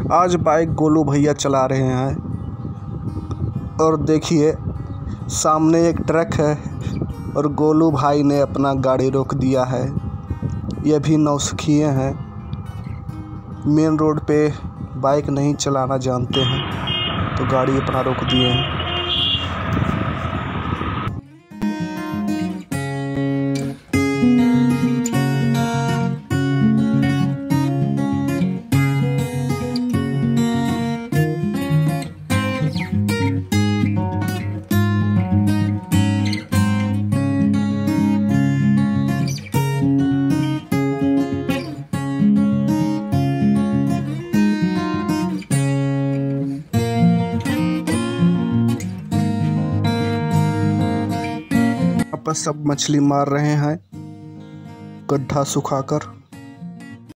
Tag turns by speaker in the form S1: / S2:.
S1: आज बाइक गोलू भैया चला रहे हैं और देखिए सामने एक ट्रक है और गोलू भाई ने अपना गाड़ी रोक दिया है। ये भी नौसिखिए हैं, मेन रोड पे बाइक नहीं चलाना जानते हैं तो गाड़ी अपना रोक दिए हैं। सब मछली मार रहे हैं गड्ढा सुखाकर।